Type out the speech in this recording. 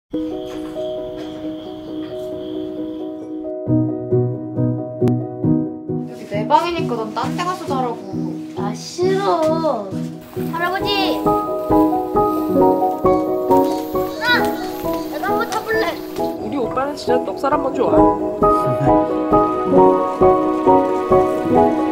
여기 내 방이니까 넌 딴 데 가서 자라고. 아 싫어. 할아버지. 내가 한번 타볼래. 우리 오빠는 진짜 떡살 한번 좋아.